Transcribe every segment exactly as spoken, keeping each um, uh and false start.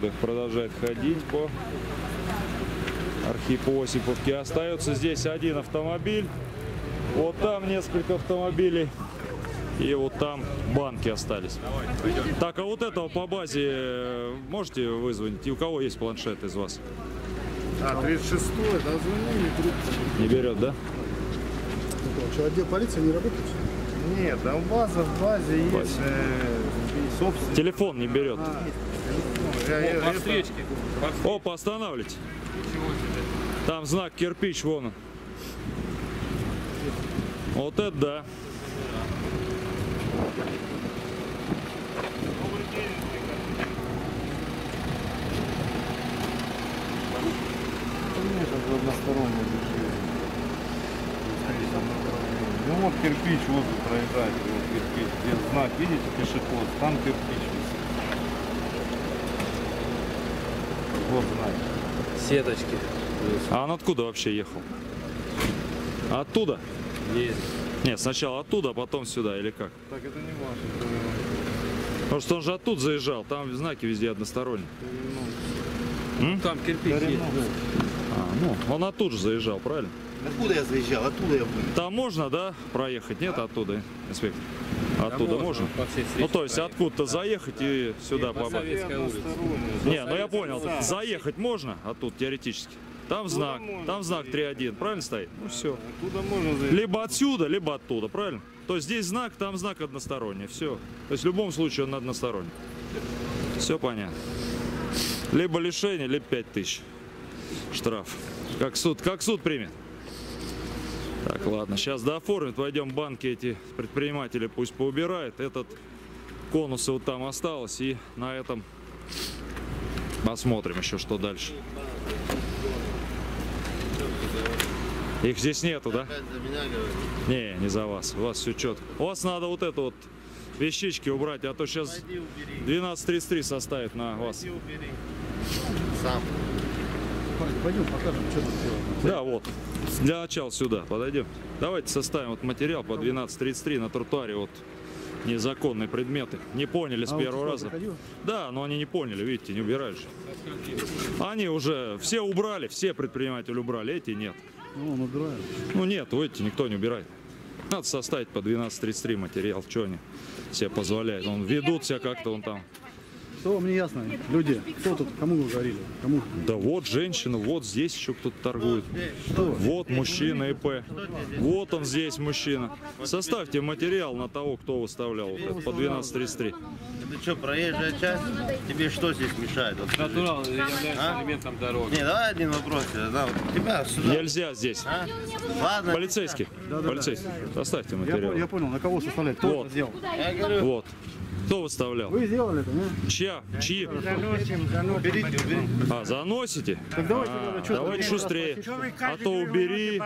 народ продолжает ходить по Архипу Осиповке. Остается здесь один автомобиль. Вот там несколько автомобилей. И вот там банки остались. Так, а вот этого по базе можете вызвонить? И у кого есть планшет из вас? А, тридцать шестой, да, звони, не трубку. Не берет, да? Что, отдел полиции не работает? Нет, да база в базе есть. Базе. Э, собственно. Телефон не берет. А, я, я, О, по встречке. Опа, останавливайте. Там знак кирпич, вон он. Вот это да. Ну вот кирпич, вот проезжает, вот кирпич, где знак, видите, пешеход, там кирпич висит. Вот знак. Сеточки. А он откуда вообще ехал? Оттуда? Есть. Нет, сначала оттуда, а потом сюда, или как? Так это не ваш, это Потому что он же оттуда заезжал, там знаки везде односторонние. М? Там кирпич есть. А, ну, он оттуда же заезжал, правильно? Откуда я заезжал? Оттуда я был. Там можно, да, проехать? Нет, оттуда, инспектор? Оттуда можно? По всей Ну, то есть проехать. откуда-то заехать и сюда По попасть? Советской улице. Не, ну я понял, заехать можно оттуда теоретически? Там знак, там знак три один, правильно стоит? Ну все. Оттуда можно заехать. Либо отсюда, либо оттуда, правильно? То есть здесь знак, там знак односторонний, все. То есть в любом случае он односторонний. Все понятно. Либо лишение, либо пять тысяч штраф. Как суд, как суд примет. Так, ладно, сейчас дооформим, пойдем банки эти предприниматели пусть поубирают. Этот конусы вот там осталось, и на этом посмотрим еще, что дальше. Их здесь нету, да? Не, не за вас, у вас все четко. У вас надо вот это вот вещички убрать, а то сейчас двенадцать тридцать три составит на вас. Сам. Пойдем покажем, что тут делать. Да, вот. Для начала сюда подойдем. Давайте составим вот материал по двенадцать тридцать три на тротуаре. Вот незаконные предметы. Не поняли с А первого вот раза. заходил? Да, но они не поняли, видите, не убирают же. Они уже все убрали, все предприниматели убрали, эти нет. Ну, он убирает. Ну нет, видите, никто не убирает. Надо составить по двенадцать тридцать три материал, что они себе позволяют. Он ведут себя как-то, он там. Что вам не ясно? Люди, кто тут, кому вы говорили? Кому? Да вот женщина, вот здесь еще кто-то торгует. Что? Вот мужчина ИП. Вот он здесь мужчина. Составьте материал на того, кто выставлял вот это, по двенадцать тридцать три. Это что, проезжая часть? Тебе что здесь мешает? Вот скажи. Натурал является А? элементом дороги. Не, давай один вопрос. Да, вот тебя сюда. Нельзя здесь. А? Ладно. Полицейский. Полицейский. Составьте Я, понял, я материал. понял, на кого составлять? Кто Вот. это сделал? Я говорю, Вот. Кто выставлял? Вы сделали это, не? Чья? Чьи? уберите, уберите. А, заносите? Так давайте, А, надо, что давайте шустрее. А то убери,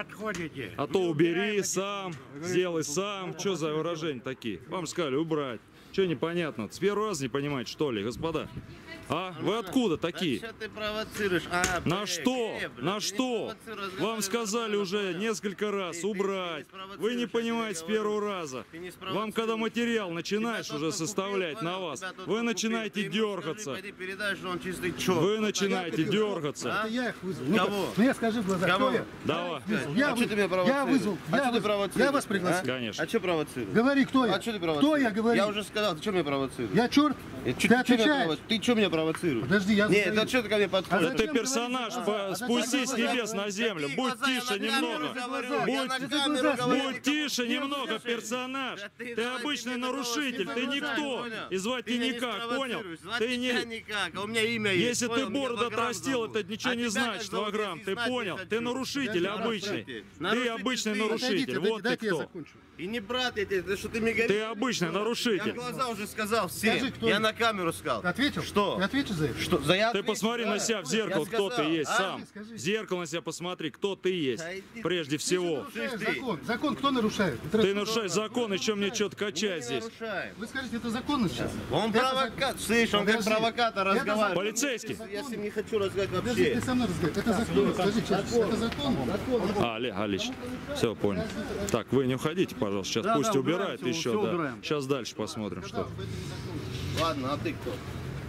а то убери сам, сделай сам. Что за выражения такие? Вам сказали убрать. Что непонятно? С первого раза не понимаете, что ли, господа? А? Вы откуда такие? Что ты провоцируешь? А, На блин, что? Глеб, На ты что? не провоцируй, Вам разговаривай сказали нормально, уже понял? несколько раз Ты- ты- убрать. ты не спровоцируешь, Вы не я понимаете с тебе первого говорю. раза. Ты не Вам спровоцируешь. когда материал начинаешь Тебя уже только составлять купил, на понял? вас, Тебя только вы купил. начинаете Ты ему скажи, дергаться. пойди передай, что он чистый черт. Вы начинаете дергаться. А? Это я их вызвал. Ну, Кого? Ну я скажи в глаза, Кого? кто я? Давай. Я, А вы- что ты меня я провоцируешь? вызвал, А я, что ты выз- провоцируешь? я вас пригласил. А? Конечно. А что провоцируешь? Говори, кто я? А что ты Кто провоцируешь? я говорю? Я уже сказал, ты что меня провоцируешь? Я черт? Я Ты чё- чё меня отвечаешь? прово- Ты что меня провоцируешь? Подожди, я Нет, задаю. это что ты ко мне подходишь? А Ты зачем персонаж, говорить? по- А спустись с зачем небес на говорить? землю. Какие Будь глаза? Я тише на камеру немного. говорю, Будь- я на Ты камеру глаза говорю. Будь тише немного, слушай. персонаж. Да ты Ты давай обычный тебе голос нарушитель, не ты повышай, никто. понял? И звать Ты тебя меня не никак, понял? спровоцируешь, звать Ты тебя не... никак, а у меня имя есть. Если ты понял? Меня бороду Ваграм отрастил, зовут. это ничего А не тебя значит, как зовут, Ваграм. если Ты знать не понял? хочу. Ты нарушитель Подожди, обычный. нарушитель. Ты Нарушитель обычный ты. нарушитель. Отойдите, Вот ты дайте я кто. закончу. И не брат я тебе, ты что ты мне говоришь? Ты обычный Я нарушитель. глаза уже сказал всем. Скажи, кто Я я? на камеру сказал. Ты ответил? Что? Ты ответишь за это? Что? За я Ты ответил, посмотри да. на себя в зеркало, Я кто ты сказал, есть а? сам. Скажи. В зеркало на себя посмотри, кто ты есть. Да иди- Прежде всего. Нарушаешь Слышь, ты. закон. Закон кто нарушает? Это Ты раз- нарушаешь закон, и чем мне что-то Мы качать не здесь? нарушаем. Вы скажите, это законно сейчас? Он Это провокатор. Слышь, он как Подожди. провокатор Это разговаривает. закон. Полицейский. Я с ним не хочу разговаривать Подожди, вообще. ты со мной разговаривай. Это законно. Скажи, честно, это законно? А, Олег, Олег, все, понял. Так, вы не уходите, пожалуйста, сейчас Да, пусть да, убирают убираем, всё, еще, всё да. убираем. Сейчас дальше посмотрим, что. Ладно, а ты кто?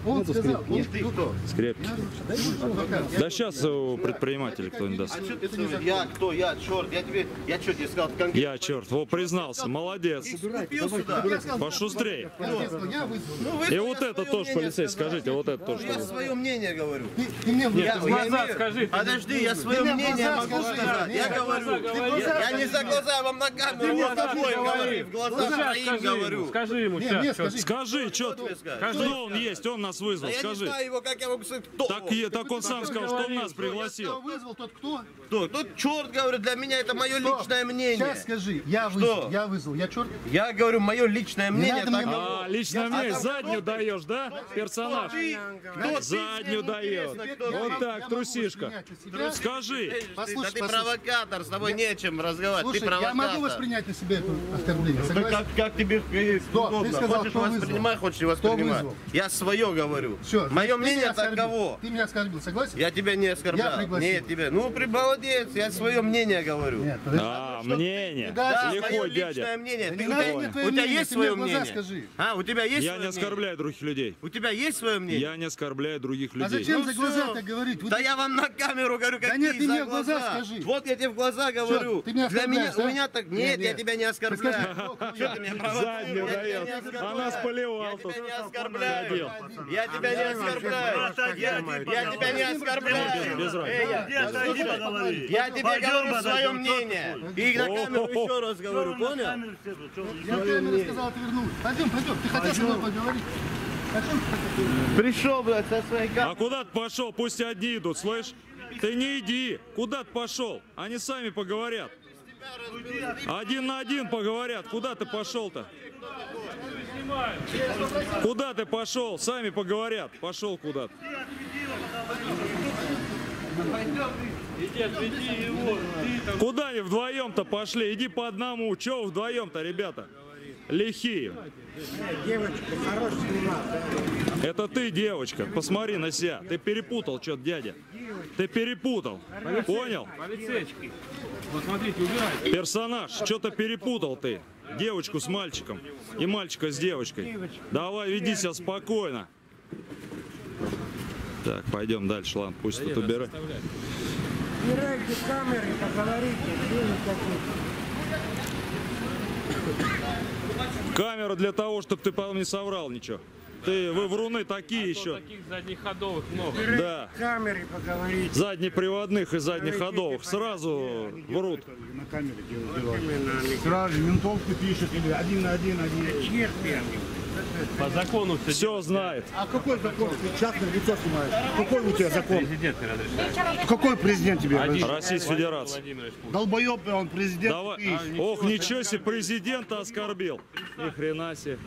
Он сказал, он Ты кто? Скрепки. Да сейчас у предпринимателей кто-нибудь даст. А что ты сказал? Я кто? Я черт. Я тебе, я что тебе сказал? Конкретно. Я, черт, во, признался, молодец. Купил сюда. Пошустрей. я вызвал. Ну, вы И я вот это свое тоже, мнение полицейский, сказал. скажите, вот это тоже. Я свое мнение говорю. Ты, ты мне в Я, глаза я глаза имею- скажи, ты Подожди, я свое мне в мнение глаза могу скажи. сказать. Я Нет, говорю. говори. Я, я не за глаза, я вам на камеру. мне Вот скажи, такое говори. говорю. В глаза Сейчас троим скажи ему, говорю. скажи ему, Не, сейчас. мне что- скажи. Скажи, что, тебе сказать? кто он есть, он нас вызвал, Да я не скажи. знаю его, как я могу сказать, кто. Так, и- так он сам сказал, что он нас Кто пригласил. вызвал, тот кто? Кто? Тут черт, говорю, для меня это мое Стоп. личное мнение. Сейчас скажи, я Что? вызвал, я вызвал, я черт. Я говорю, мое личное мнение. надо мне таково. А, лично Я- мне а там заднюю кто ты? даешь, да, персонаж? Ты? Кто ты? Заднюю Мне дает. интересно, кто Вот ты. так, трусишка. Скажи, Ты- Послушай, да ты послушай. провокатор, с тобой не о чем разговаривать. Слушай, ты я провокатор. могу воспринять на себя это оскорбление, Да согласен? как, как тебе э, Стоп, удобно? ты сказал, Хочешь кто вызвал? воспринимай, хочешь не Кто воспринимай. вызвал? Я свое говорю. Все, Мое мнение таково. Ты меня оскорбил, согласен? Я тебя не оскорблял. Я пригласил. Нет, тебя. Ну, при- молодец, я свое мнение говорю. Нет, подожди. а, мнение, Да, лихой мое личное дядя. мнение. Да Ты- не у надо тебя- мне твое у тебя мнение, есть ты мне свое в глаза мнение? скажи. А, у тебя есть Я свое не мнение? оскорбляю других людей. У тебя есть свое мнение? Я не оскорбляю других А людей. зачем Ну за всё. глаза так говорить? Вот Да я вам на камеру говорю, какие нет, ты за мне в глаза глаза. скажи. Вот я тебе в глаза говорю. ты меня Для меня, оскорбляешь, да? у меня так, нет, Не, я не. тебя не оскорбляю. скажи, Что ты меня провоцируешь? Заднюю Я тебя дает. не оскорбляю. А нас поливал Я тут. тебя не оскорбляю. Ходил. Я тебя не оскорбляю. Я, я тебя не оскорбляю. Без- без разницы. Эй, я- Я тебе говорю свое мнение. И на камеру еще раз говорю, понял? Я камеру сказал отвернуть. Пойдем, пойдем. Ты хотел со мной поговорить? Пойдем. Пришел, блядь, со своей камерой. А куда ты пошел? Пусть одни идут, слышь? Ты не иди. Куда ты пошел? Они сами поговорят. Один на один поговорят. Куда ты пошел-то? Куда ты пошел? Сами поговорят. Пошел куда-то. Куда они вдвоем-то пошли? Иди по одному. Чего вы вдвоем-то, ребята? Лихие. Это ты, девочка. Посмотри на себя. Ты перепутал что-то, дядя. Ты перепутал. Понял? Полицейский. Вот смотрите, убирайте. Персонаж, что-то перепутал ты. Девочку с мальчиком и мальчика с девочкой. Давай, веди себя спокойно. Так, пойдем дальше, ладно, пусть тут убирает. Убирайте камеры, поговорите, где вы такие? Камера для того, чтобы ты потом не соврал ничего. Ты, вы вруны такие еще. Таких заднеходовых много. Да. Камеры поговорите. Заднеприводных и заднеходовых. Сразу врут. На камере делают. Сразу же ментовку пишет или один на один, один. По закону все Все знает. А какой закон? Ты частное лицо снимаешь. Какой у тебя закон? президент не разрешает. Какой президент тебе? Один. разрешает? Российской Федерации. Владимирович Путин. Долбоеб, он президент. Давай. ты. Ох, ничего себе, президента оскорбил. Ни хрена себе.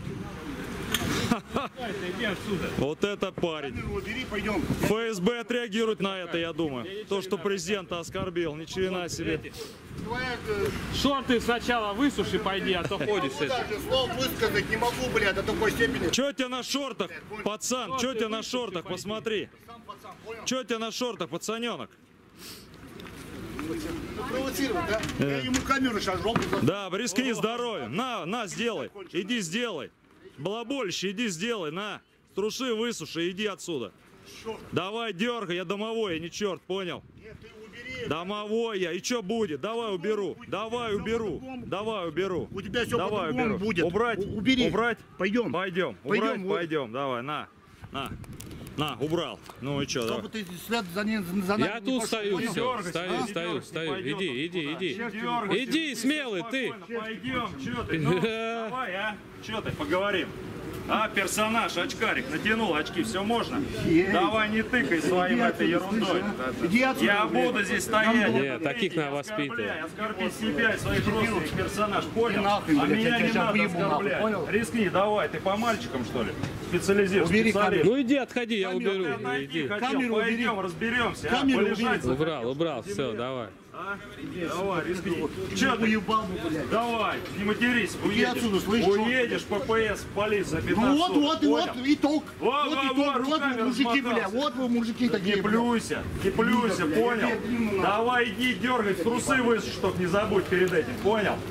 Иди отсюда. Вот это парень. Камеру убери, пойдем. ФСБ отреагирует на это, я думаю. То, что президента оскорбил. Ни хрена себе. Шорты сначала высуши, пойди, а то ходишь с этим. Даже слов высказать не могу, блядь, до такой степени. Че у тебя на шортах, пацан? Че у тебя на шортах? Посмотри. Че у тебя на шортах, пацаненок? Провоцировать, да? Я ему камеру сейчас жопу засуну. Да, рискни здоровьем. На, на, сделай. Иди сделай. Балаболище, иди сделай, на. Струши, высуши, иди отсюда. Давай, дергай, я домовой, я не черт, понял? Домовой я, и что будет? Давай уберу, давай уберу, давай уберу. У тебя все Давай по-другому уберу. будет. Убрать, У- Убери. убрать. Пойдем. Пойдем, Пойдем, убрать, вот. пойдем, давай, на, на, на, убрал. Ну и что, давай. Чтобы ты след за, не, за нами Я не тут пошел, стою, понял? все, стою, стою, стою. Иди, иди, иди. Иди, смелый, ты. Пойдем, что ты? Ну, давай, а? Что ты, поговорим. А, персонаж, очкарик, натянул очки, все можно? Давай не тыкай своим этой ерундой. Иди отсюда, Я блядь. буду здесь стоять. Нет, таких надо воспитывать. Оскорби себя и своих родственников, персонаж, понял? нахуй, А блядь, меня я тебя не щас надо выебу, нахуй, оскорблять. понял? Рискни, давай, ты по мальчикам, что ли? Специализируешь, Убери специалист. Ну иди, отходи, я Вот ты уберу. отойди Иди. хотел, Камеру убери. пойдем, разберемся. а? Камеру Полежать убери. Убрал, убрал, все, давай. А? Давай, рискни. Че ты? Уебал бы, блядь. Давай, не матерись, уедешь. отсюда, слышишь, Уедешь, ППС, полиция, за пятнадцать Ну вот, суток, вот, и вот, понял? итог. Во, Вот во, итог, во, вот руками вы мужики, бля, размотался. вот вы мужики Не такие, бля. плюйся, не плюйся, бля, я понял? тебе длину нахуй. Давай иди дергай, трусы высушь, только не забудь перед этим, понял?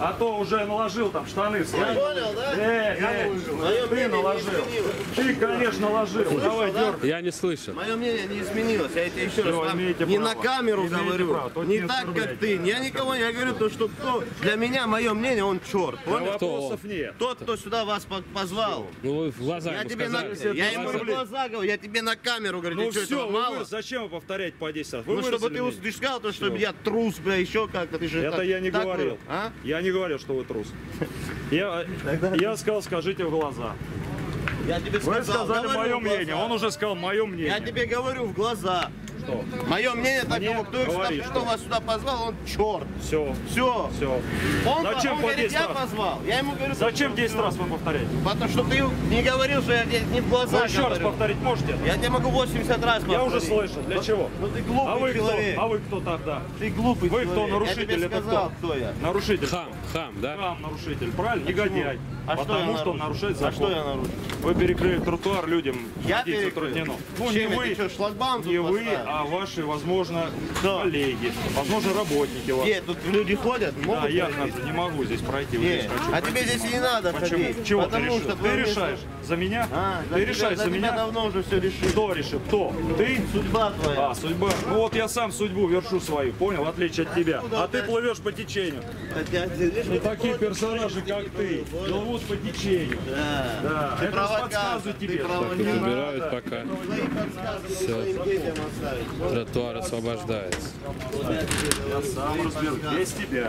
А то уже наложил там штаны свои. Понял, да? Э, э, Мое ты мнение не наложил. изменилось. Ты, конечно, наложил. Давай, да? дергай. Я не слышал. Мое мнение не изменилось. Я тебе еще раз Всё, вам имеете не право. на камеру Имеете говорю, право. Тут не не так, как оскорбляйте. ты. Я никого не говорю, то, что кто для меня, мое мнение, он черт. Да Понял? вопросов нет. Тот, кто сюда вас по- позвал. Ну вы в глаза Я ему тебе на, сказали. я ему в глаза говорю, я тебе на камеру говорю, Ну ты что, все, этого вы мало? вы- зачем вы повторять по десять раз? Вы Ну, чтобы выразили ты, мнение. ус- ты сказал, то, что я трус, бля, еще как-то. Ты же Это так- я не так говорил. вы- А? Я не говорил, что вы трус. Я, я сказал, скажите в глаза. Я тебе Вы сказал, сказали говорю мое в глаза. мнение. Он уже сказал мое Я мнение. тебе говорю в глаза. Что? Мое мнение такому, кто, говори, сюда, что? кто вас сюда позвал, он черт. Все. Все. Все. Он, Зачем он по говорит, десять я раз? позвал. Я ему говорю, Зачем что- десять раз вы повторяете? Потому что ты не говорил, что я тебе не в глаза Вы еще раз говорю. повторить можете? Я тебе могу восемьдесят раз повторить. Я уже слышал. Для чего? Ну ты глупый А вы кто? человек. А вы кто тогда? Ты глупый Вы человек. кто, нарушитель Я тебе или сказал, кто? кто я. Нарушитель. Хам, хам, да? Хам, нарушитель, правильно? Негодяй. А что Потому я что он нарушил? нарушает А закон. что я нарушил? Вы перекрыли тротуар людям. Я ходить перекрыл? затруднено. Ну, Чем не я? вы, Ты что, шлагбаум не тут вы, поставил? а ваши, возможно, Да. коллеги, возможно, работники ваши. Где, тут люди ходят? Да, Могут я пройти? не могу здесь пройти. Вот Где? здесь хочу А тебе здесь и не надо Почему? ходить. Чего потому ты решил? что Ты твое место- решаешь за меня? А, за ты тебя- решаешь за за тебя меня? давно уже все решили. Кто решил? Кто? Ты? Судьба твоя. А, судьба. Ну вот я сам судьбу вершу свою, понял? В отличие от тебя. А ты плывешь по течению. Хотя, видишь, И такие персонажи, как ты, плывут по течению. Да. Да, Ты это провокатор, подсказывает ты тебе. провокатор. Так, убирают пока. Твои подсказки Всё. своим детям оставить. Тротуар освобождается. Я сам разберусь. Без тебя.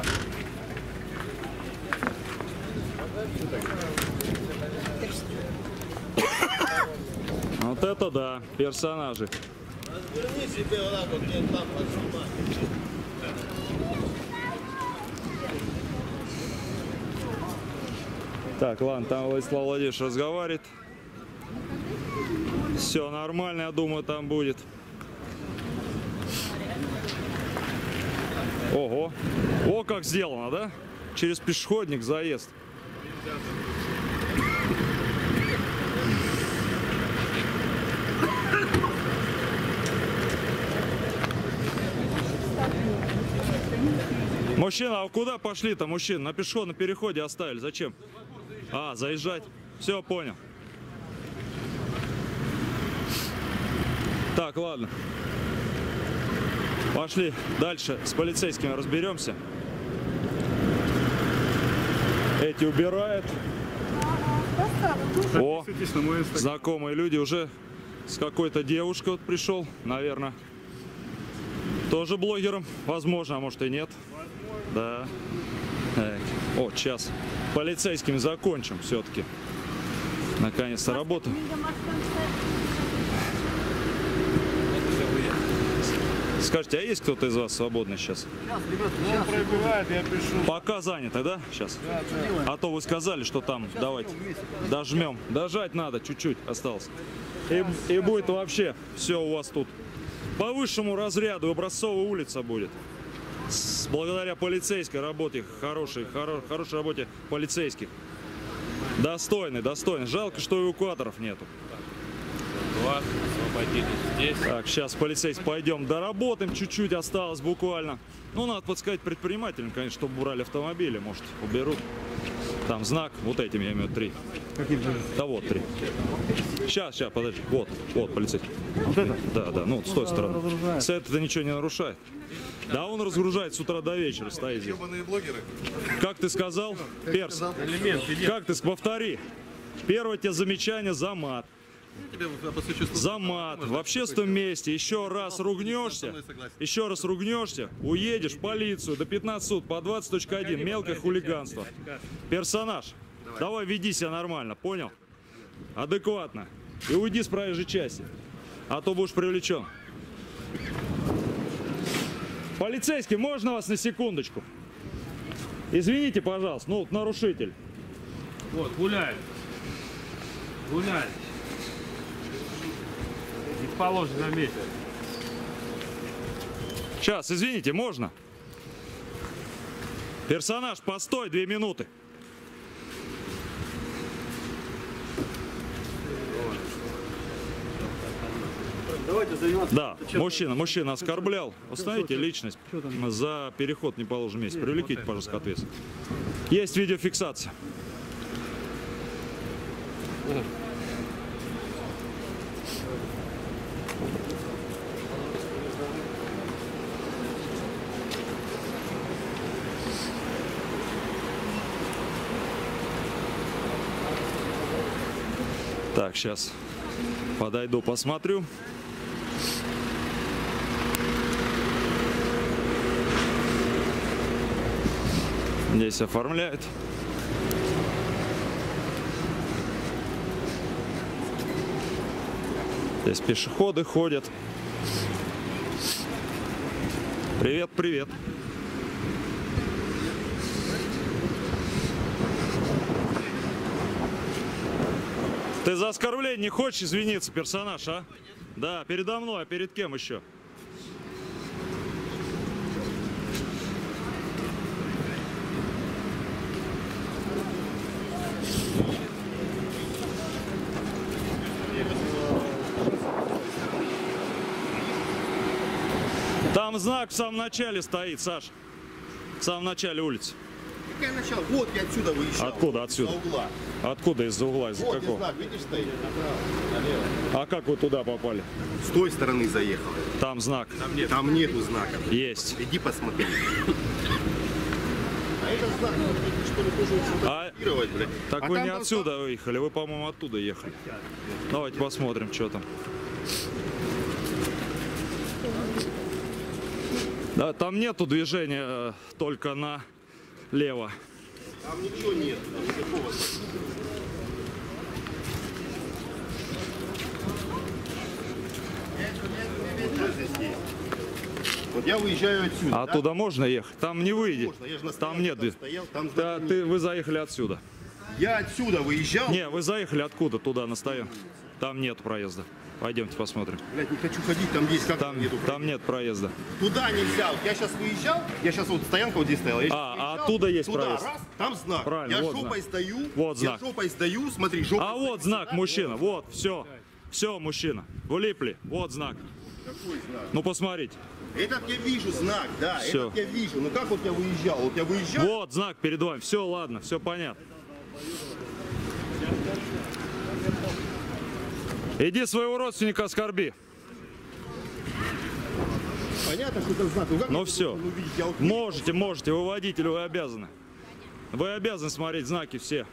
Вот это да, персонажи. Разверни себе вот так вот, где там подснимать. Так, ладно, там Владислав Владимирович разговаривает. Все нормально, я думаю, там будет. Ого. О, как сделано, да? Через пешеходник заезд. Мужчина, а куда пошли-то, мужчина? На пешеходном переходе оставили. Зачем? А, заезжать. Все, понял. Так, ладно. Пошли дальше с полицейскими разберемся. Эти убирают. О, знакомые люди уже с какой-то девушкой вот пришел, наверное. Тоже блогером, возможно, а может и нет. Да. Так. О, сейчас полицейскими закончим все-таки. Наконец-то работа. Скажите, а есть кто-то из вас свободный сейчас? Он пробивает, я пишу. Пока заняты, да, сейчас? А то вы сказали, что там, давайте, дожмем. Дожать надо, чуть-чуть осталось. И, и будет вообще все у вас тут по высшему разряду, образцовая улица будет. С- благодаря полицейской работе, хорошей, хоро- хорошей работе полицейских. Достойный, достойный. Жалко, что эвакуаторов нету. Тротуар освободились здесь. Так, сейчас полицейский пойдем доработаем, чуть-чуть осталось буквально. Ну, надо подсказать предпринимателям, конечно, чтобы убрали автомобили, может, уберут. Там знак, вот этим я имею три. Да вот три. Сейчас, сейчас, подожди. Вот, вот полицейский. Вот это? Да, да, ну вот с той стороны. С этой-то ничего не нарушает. Да, он разгружает с утра до вечера, стоит здесь. Как ты сказал, Перс? Как ты, повтори. Первое тебе замечание за мат. За мат в общественном месте. Еще раз ругнешься, еще раз ругнешься, уедешь в полицию до пятнадцати суток по двадцать точка один. Мелкое хулиганство. Персонаж, давай веди себя нормально, понял? Адекватно. И уйди с проезжей части, а то будешь привлечен. Полицейский, можно вас на секундочку? Извините, пожалуйста, ну, нарушитель. Вот, гуляет. Гуляет. Не в положенном месте. Сейчас, извините, можно? Персонаж, постой, две минуты. Давайте заниматься. Да, мужчина, мужчина оскорблял. Установите личность за переход в неположенном месте. Привлеките, пожалуйста, к ответственности. Есть видеофиксация. Так, сейчас подойду, посмотрю. Здесь оформляют. Здесь пешеходы ходят. Привет, привет. Ты за оскорбление не хочешь извиниться, персонаж, а? Да, передо мной, а перед кем еще? Там знак в самом начале стоит, Саш. В самом начале улицы. Какое начало? Вот я отсюда выезжал. Откуда отсюда? Из-за угла. Откуда из-за угла? Из-за Вот какого? знак, видишь, стоит? А как вы туда попали? С той стороны заехал. Там знак. Там, нет. Там нету знака. Есть. Иди посмотри. А этот знак, что ли, тоже А, фотографировать, блядь. так А вы там не должна- отсюда выехали, вы, по-моему, оттуда ехали. Давайте посмотрим, что там. Да, там нету движения э, только налево. Там ничего нет. Там никакого. Что здесь есть? Вот я выезжаю отсюда. А да? оттуда можно ехать? Там не выйдет. Можно, я же на Там стоянке нет. там стоял, там Да, знака ты, вы заехали отсюда. нет. Я отсюда выезжал. Не, вы заехали откуда? Туда, на стоянку. Там нет проезда. Пойдемте посмотрим. Блядь, не хочу ходить, там есть как Там, нету. там нет проезда. Туда нельзя. Вот я сейчас выезжал, я сейчас вот стоянка вот здесь стояла. Я щас А, а выезжал, оттуда есть туда, проезд. раз, там знак. Правильно, я вот жопой знак. стою. Вот знак. Я жопой стою, смотри, жопой. А вот знак, мужчина. Вот, все. Все, мужчина. Влипли. Вот знак. Какой знак? Ну, посмотрите. Этот я вижу знак, да, Всё. этот я вижу. Ну как вот я выезжал? Вот я выезжал. Вот знак перед вами. Все, ладно, все понятно. Иди своего родственника оскорби. Понятно, что это знак. Ну, как Ну я все. должен увидеть? Я вот Можете, можете. Вы водитель, вы обязаны. Вы обязаны смотреть знаки все.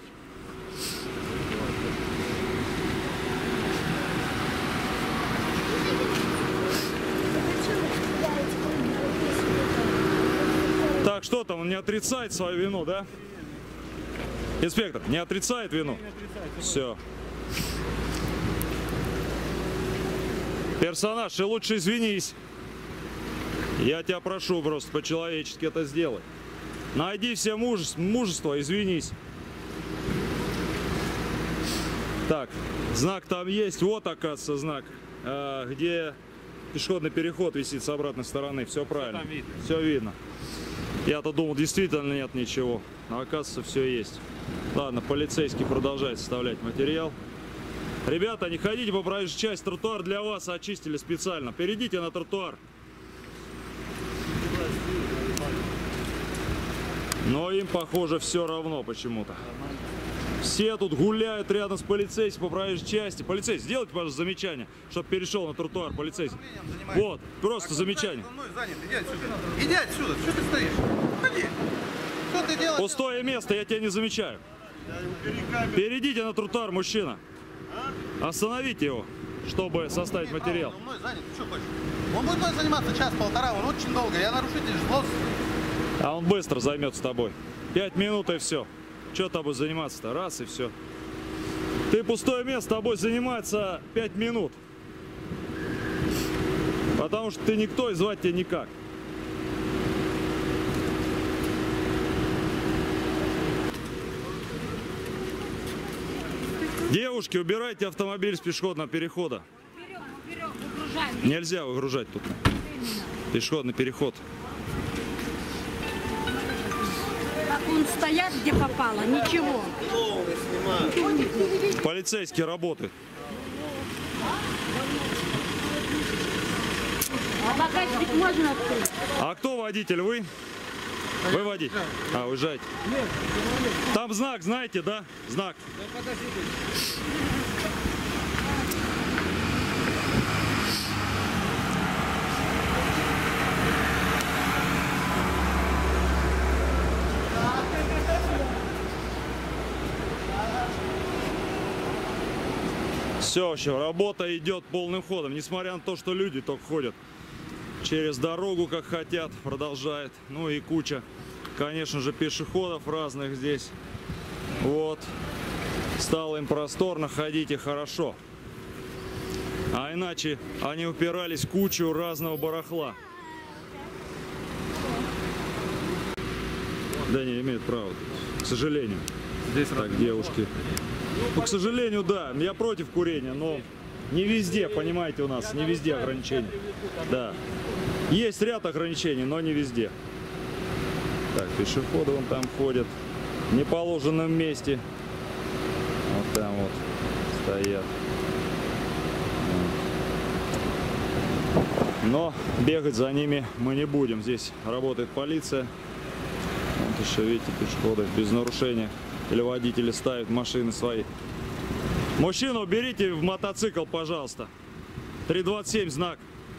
Так, что там, он не отрицает свою вину, да? Инспектор, не отрицает вину? Все. Персонаж, ты лучше извинись. Я тебя прошу просто по-человечески это сделай. Найди все мужество, мужество, извинись. Так, знак там есть. Вот, оказывается, знак, э, где пешеходный переход висит с обратной стороны. Все правильно. Все видно. Я-то думал, действительно нет ничего. А оказывается, все есть. Ладно, полицейский продолжает составлять материал. Ребята, не ходите по проезжей части. Тротуар для вас очистили специально. Перейдите на тротуар. Но им, похоже, все равно почему-то. Все тут гуляют рядом с полицейским по проезжей части. Полицейский, сделайте, пожалуйста, замечание, чтобы перешел на тротуар полицейский. Вот, просто замечание. Иди отсюда. Иди отсюда. Что ты стоишь? Ходи. Что ты делаешь? Пустое место, я тебя не замечаю. Перейдите на тротуар, мужчина. Остановите его, чтобы составить материал. Он мной занят. Ты что хочешь? Он будет мной заниматься час-полтора. Он очень долго. Я нарушитель жлоб. А он быстро займется тобой. Пять минут и все. Что тобой заниматься-то? Раз и все. Ты пустое место, тобой занимается пять минут. Потому что ты никто и звать тебя никак. Девушки, убирайте автомобиль с пешеходного перехода. Берем, берем, выгружаем. Нельзя выгружать тут. Пешеходный переход. Как он стоят, где попало, ничего. Полицейские работают. А багажник можно открыть? А кто водитель? Вы? Выводить. А, уезжайте. Там знак, знаете, да? Знак. Все, вообще, работа идет полным ходом, несмотря на то, что люди только ходят через дорогу, как хотят, продолжает. Ну и куча, конечно же, пешеходов разных здесь. Вот, стало им просторно, ходить и хорошо. А иначе они упирались в кучу разного барахла. Да, не имеют права, к сожалению. Здесь так, девушки. Ну, к сожалению, да, я против курения, но не везде, понимаете, у нас, не везде ограничения. Да, есть ряд ограничений, но не везде. Так, пешеходы вон там ходят в неположенном месте. Вот там вот стоят. Но бегать за ними мы не будем. Здесь работает полиция. Вот еще, видите, пешеходы без нарушения. Или водители ставят машины свои. Мужчина, уберите в мотоцикл, пожалуйста. три двадцать семь знак.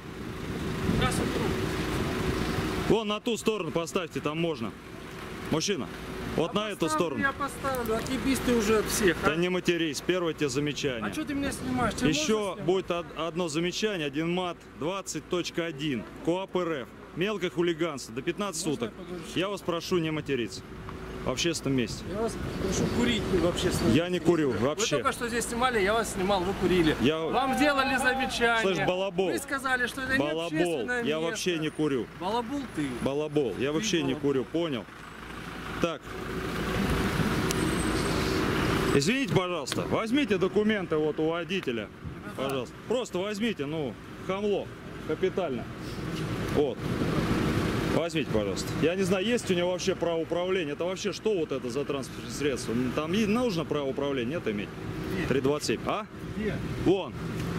Вон на ту сторону поставьте, там можно. Мужчина, вот а на эту сторону. Я поставлю, отъебись ты уже от всех. Да а? Не матерись, первое тебе замечание. А что ты меня снимаешь? Тебя еще будет одно замечание, один мат, двадцать точка один, КоАП РФ. Мелкое хулиганство, до пятнадцати суток. Я вас прошу не материться. В общественном месте. Я вас прошу курить в общественном Я не курю вообще. Вы только что здесь снимали, я вас снимал, вы курили. Я... Вам делали замечание. Слышь, балабол. Вы сказали, что это балабол. не общественное место. Я вообще не курю. Балабол ты. Балабол. Я ты вообще балабол. Не курю, понял? Так. Извините, пожалуйста, возьмите документы вот у водителя. Пожалуйста. Просто возьмите, ну, хамло. Капитально. Вот. Возьмите, пожалуйста. Я не знаю, есть у него вообще право управления. Это вообще что вот это за транспортное средство? Там нужно право управления, нет иметь? три двадцать семь. А? Где? Вон.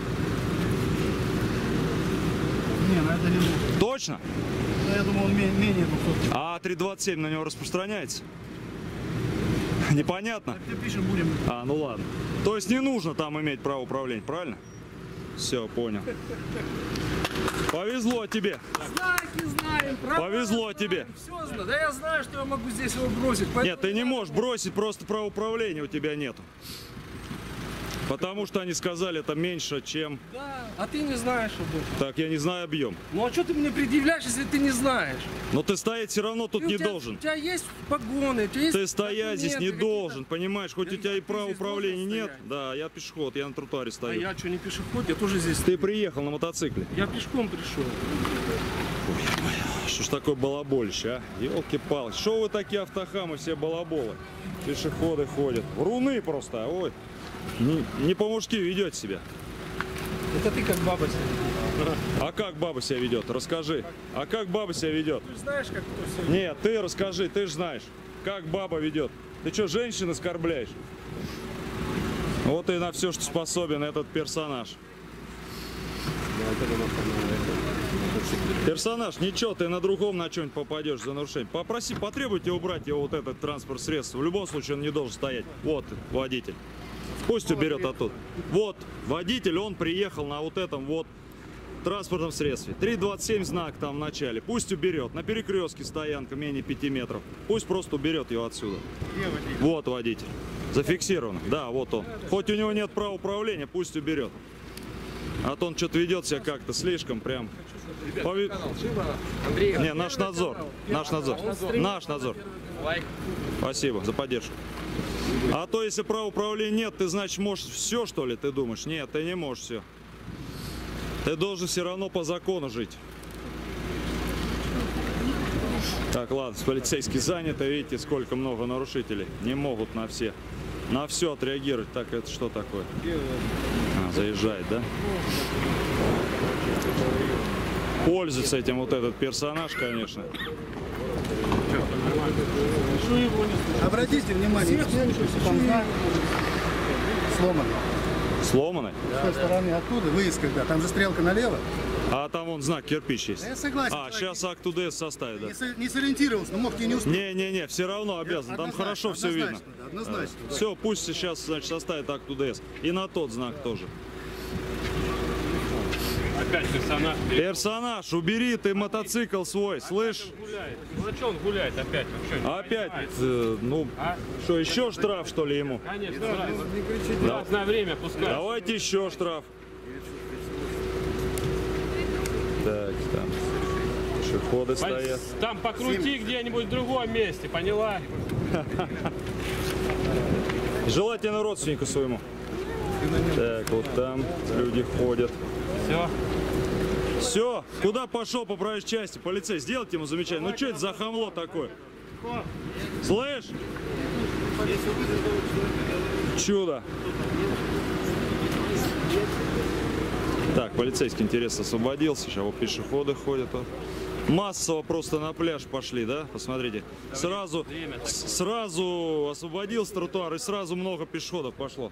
Не, на это не нужно. Точно? Да, я думал, он менее двухсот. А три двадцать семь на него распространяется? Непонятно? Так, пишем, будем. А, ну ладно. То есть не нужно там иметь право управления, правильно? Все, понял. Повезло тебе. Знаки знаем, правда? Повезло тебе. Все знаю. Да я знаю, что я могу здесь его бросить. Нет, ты не можешь бросить, просто права управления у тебя нету. Потому что они сказали, это меньше, чем... Да, а ты не знаешь об этом. Так, я не знаю объем. Ну а что ты мне предъявляешь, если ты не знаешь? Но ты стоять все равно тут и не у тебя, должен. У тебя есть погоны, у тебя есть Ты стоять здесь не должен, понимаешь? Хоть я, у тебя и права управления нет. стоять. Да, я пешеход, я на тротуаре стою. А я что, не пешеход? Я тоже здесь... Ты приехал на мотоцикле. Я пешком пришел. Ой, что ж такое балабольще, а? Ёлки-палки. Что вы такие автохамы, все балаболы? Пешеходы ходят. Вруны просто, ой. Не, не по-мужски ведете себя. Это ты как баба себя ведет. А как баба себя ведет? Расскажи. А как баба себя ведет? Ты знаешь, как кто себя... Нет, ты расскажи, ты же знаешь. Как баба ведет. Ты что, женщин оскорбляешь? Вот и на все, что способен этот персонаж. Персонаж, ничего, ты на другом на что-нибудь попадешь за нарушение. Попроси, потребуйте убрать его вот этот транспорт средство. В любом случае он не должен стоять. Вот водитель. Пусть уберет оттуда. Вот водитель, он приехал на вот этом вот транспортном средстве. три двадцать семь знак там в начале. Пусть уберет. На перекрестке стоянка менее пяти метров. Пусть просто уберет его отсюда. Вот водитель. Зафиксировано. Да, вот он. Хоть у него нет права управления, пусть уберет. А то он что-то ведет себя как-то слишком прям. Пови... Не, наш надзор. Наш надзор. Наш надзор. Спасибо за поддержку. А то, если права управления нет, ты, значит, можешь все, что ли, ты думаешь? Нет, ты не можешь все. Ты должен все равно по закону жить. Так, ладно, полицейские заняты, видите, сколько много нарушителей. Не могут на все. На все отреагировать. Так, это что такое? А, заезжает, да? Пользуется этим вот этот персонаж, конечно. Обратите внимание, там знак сломан. Сломанный? С той стороны оттуда, выезд когда, там же стрелка налево. А там вон знак кирпич есть. Да я согласен. А, сейчас акт УДС составит, да? Не, со- не сориентировался, но мог тебе не успеть. Не-не-не, все равно обязан, там Однозначно, хорошо все видно. однозначно, да, однозначно. Все, пусть сейчас, значит, составит акт УДС. И на тот знак тоже. Опять персонаж. Персонаж, убери ты мотоцикл свой, слышь? Гуляет. Ну а что он гуляет опять? Он что, не Опять, понимает? э, ну, А? что, еще штраф, что ли, ему? Конечно, да. Разное время пускай. Давайте еще штраф. Так, там пешеходы стоят. Там покрути где-нибудь в другом месте, поняла? Желательно родственнику своему. Так, вот там люди ходят. Все. Все, куда пошел по проезжей части? Полицей, сделайте ему замечание. Ну что это за хамло такое? Слышь? Чудо. Так, полицейский, интересно, освободился. Сейчас вот пешеходы ходят. Вот. Массово просто на пляж пошли, да? Посмотрите. Сразу, с- сразу освободился тротуар и сразу много пешеходов пошло.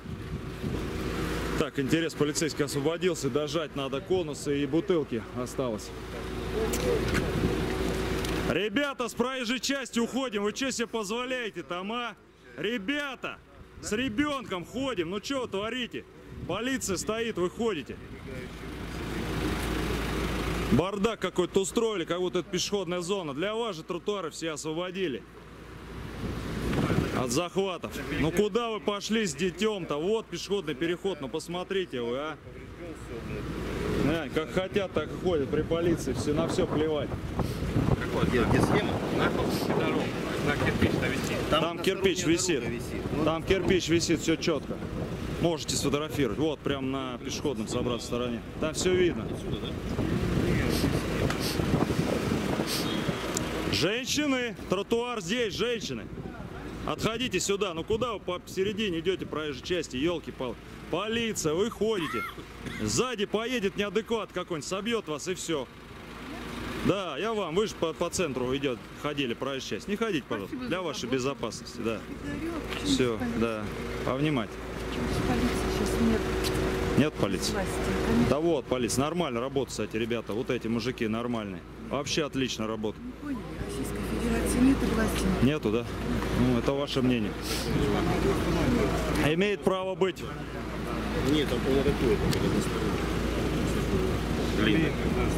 Так, интерес, полицейский освободился. Дожать надо конусы и бутылки осталось. Ребята, с проезжей части уходим. Вы что себе позволяете там, а? Ребята, с ребенком ходим. Ну что вы творите? Полиция стоит, вы ходите. Бардак какой-то устроили, как будто это пешеходная зона. Для вас же тротуары все освободили от захватов. Ну куда вы пошли с детем-то? Вот пешеходный переход, ну посмотрите вы, а. Да, как хотят, так и ходят при полиции, все, на все плевать. Где, где схема? Дорогу. На кирпич-то висит. Там кирпич висит. Там кирпич висит, все четко. Можете сфотографировать. Вот, прям на пешеходном с обратной стороне. Там все видно. Женщины, тротуар здесь, женщины. Отходите сюда. Ну куда вы посередине идете проезжей части, елки-палки? Полиция, вы ходите. Сзади поедет неадекват какой-нибудь, собьет вас и все. Да, я вам, вы же по, по центру идет, ходили проезжей части. Не ходите, пожалуйста, для вашей безопасности, да. Все, да, повнимательнее. Нет полиции? Да вот, полиция. Нормально работают, кстати, ребята. Вот эти мужики нормальные. Вообще отлично работают. Российской Федерации нету власти. Нету, да? Ну, это ваше мнение. Имеет право быть. Нет, там полнотакует. Длинная.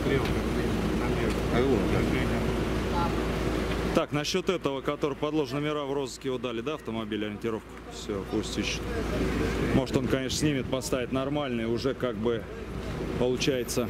Так, насчет этого, который подложные номера в розыске его дали, да, автомобиль, ориентировку? Все, пусть ищет. Может, он, конечно, снимет, поставит нормальный, уже как бы получается.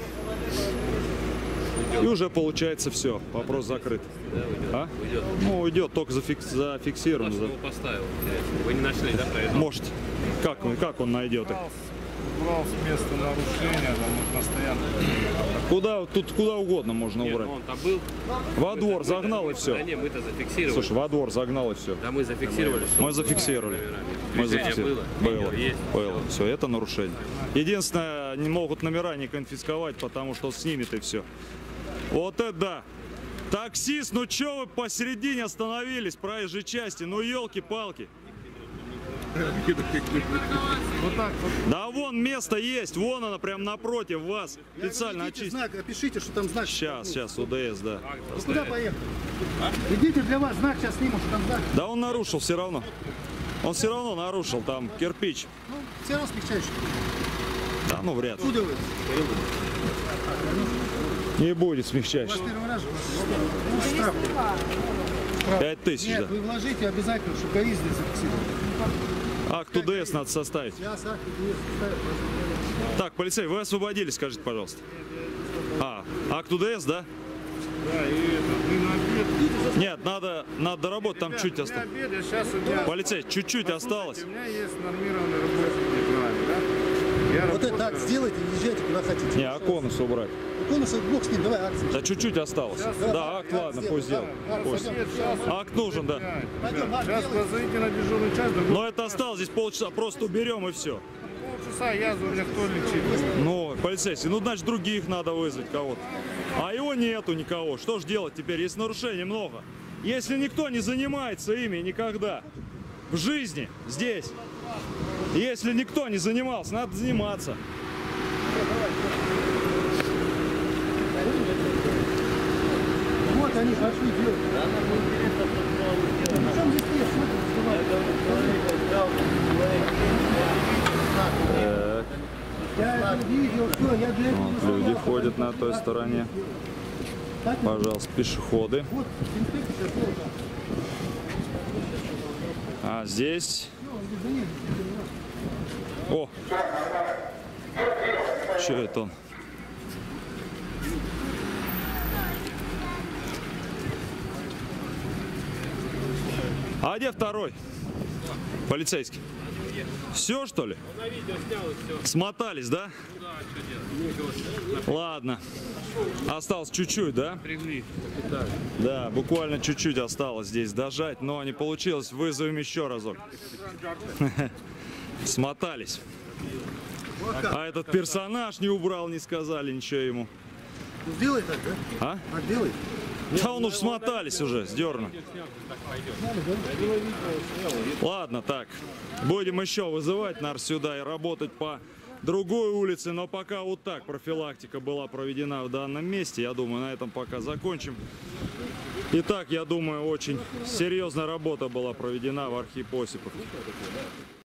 И уже получается все, вопрос закрыт. А? Ну, уйдет, только зафикс... зафиксирован. Его поставил. Вы не нашли, да, проезд? Может. Как, как он найдет их? Убрал с места нарушения, там постоянно. Куда, тут куда угодно можно Нет, убрать. ну он-то был. Во двор загнал и все. Да не, мы-то зафиксировали. Слушай, во двор загнал и все. Да мы зафиксировали. Мы зафиксировали. Мы Движение зафиксировали. было? Было. Есть. Было. Все, это нарушение. Единственное, не могут номера не конфисковать, потому что он снимет и все. Вот это да. Таксист, ну че вы посередине остановились, проезжей части? Ну елки-палки. Вот так вот. Да вон место есть, вон она прям напротив вас. Специально Идите, очистить. знак, опишите, что там знак. Сейчас, сейчас, УДС, да. Вы куда поехали? Идите, для вас знак сейчас сниму, что там знак. Да он нарушил все равно. Он все равно нарушил, там кирпич. Ну, все равно смягчающий. Да, ну вряд ли. Откуда вы? Не будет У вас смягчающий. первый раз же. Ну, штраф. Пять тысяч, Нет, да. вы вложите обязательно, чтобы гаишник зафиксировал. Акт УДС надо составить. Сейчас акт УДС составят. Так, полицей, вы освободились, скажите, пожалуйста. А, акт УДС, да? Да, и это, мы на обед. Нет, надо, надо доработать, там чуть У меня осталось. обед, я сейчас у меня... Полицей, чуть-чуть осталось. У меня есть нормированный рабочий день, правильно, да? Я Вот это работаю. так сделайте, езжайте куда хотите. Не, а конус убрать. Конус, бог с ним, давай акции. Да чуть-чуть осталось. Да, акт, ладно, пусть сделает. Пусть. Акт нужен, да. Пойдем, акт Сейчас делайте. позовите на дежурный час, да Но это осталось здесь полчаса, просто уберем и все. полчаса язву мне кто лечит. Ну, полицейский, ну, значит, других надо вызвать кого-то. А его нету никого. Что ж делать теперь, если нарушений много? Если никто не занимается ими никогда в жизни здесь, Если никто не занимался, надо заниматься. Вот они пошли делать. Ну, чем здесь стоишь? Я это видел, все, я для этого... Вот люди ходят на той стороне. Пожалуйста, пешеходы. А здесь... О! Что это он? А где второй? Полицейский. Все, что ли? Смотались, да? Ладно. Осталось чуть-чуть, да? Да, буквально чуть-чуть осталось здесь дожать, но не получилось. Вызовем еще разок. Смотались. А этот персонаж не убрал, не сказали ничего ему. Сделай так, да? А? А, делай. Да он уж смотались уже, сдерну. Ладно, так. Будем еще вызывать нар сюда и работать по другой улице. Но пока вот так профилактика была проведена в данном месте. Я думаю, на этом пока закончим. Итак, я думаю, очень серьезная работа была проведена в Архип Осиповке.